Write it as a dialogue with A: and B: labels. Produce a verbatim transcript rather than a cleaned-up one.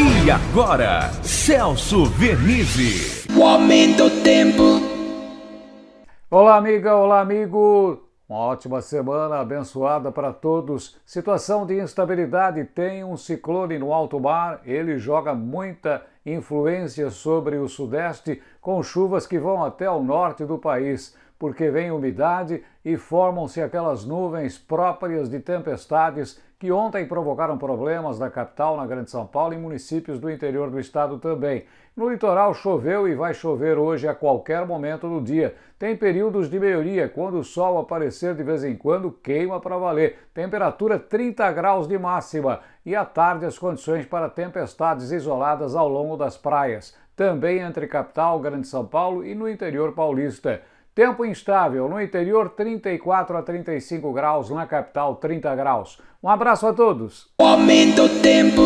A: E agora, Celso Vernizzi.
B: O aumento do tempo.
C: Olá, amiga, olá, amigo. Uma ótima semana abençoada para todos. Situação de instabilidade, tem um ciclone no alto mar, ele joga muita influência sobre o sudeste, com chuvas que vão até o norte do país, porque vem umidade e formam-se aquelas nuvens próprias de tempestades que ontem provocaram problemas na capital, na Grande São Paulo e municípios do interior do estado também. No litoral choveu e vai chover hoje a qualquer momento do dia. Tem períodos de meio-dia, quando o sol aparecer de vez em quando, queima para valer. Temperatura trinta graus de máxima e à tarde as condições para tempestades isoladas ao longo das praias. Também entre capital, Grande São Paulo e no interior paulista. Tempo instável, no interior trinta e quatro a trinta e cinco graus, na capital trinta graus. Um abraço a todos.
B: O aumento do tempo.